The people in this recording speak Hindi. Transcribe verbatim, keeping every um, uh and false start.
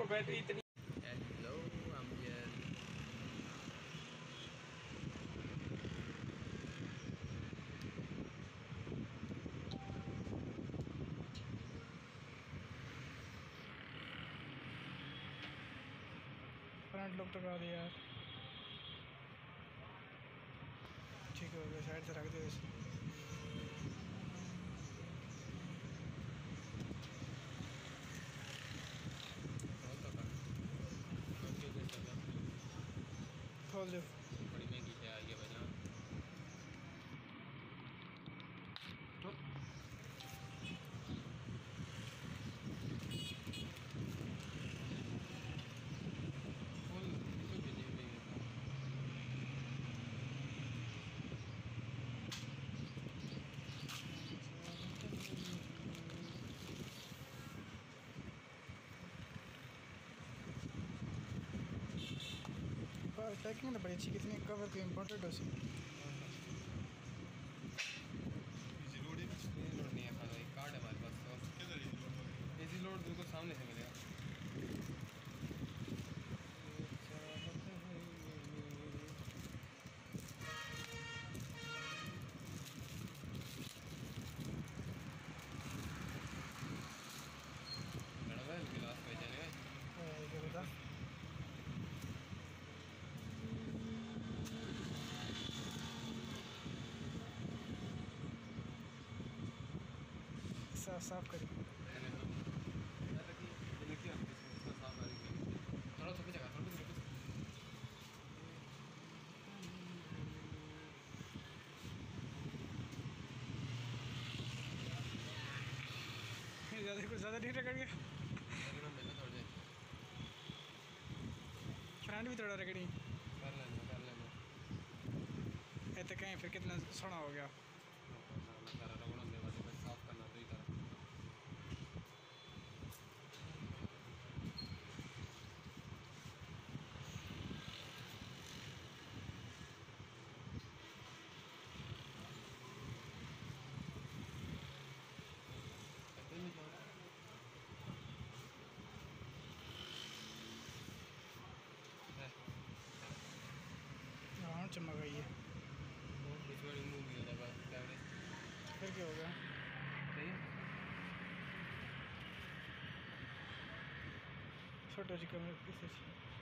बैटरी इतनी। हेलो अमजद, फ्रंट लुक तो करा दिया यार, ठीक हो गया। साइड से रख दो इसे। खोल दो। बड़ी महंगी है ये वजह। पैकिंग तो बड़ी अच्छी, कितनी कवर की इम्पोर्टेड हो सी। लोड नहीं है खाना, एक कार्ड है हमारे पास। तो इजी लोड बिल्कुल सामने से मिलेगा। गिलास पे जाने साफ साफ करी। थोड़ा सा जगह थोड़ा ज़्यादा कुछ ज़्यादा नहीं रगड़ गया। फ्रंट भी थोड़ा रगड़ी कर लेना कर लेना। ये तो कहीं फिर कितना सोना हो गया। साफ करना तो ही कर। हाँ चमक गई है। फिर क्या हो गया? सही छोटा जी कमरे किस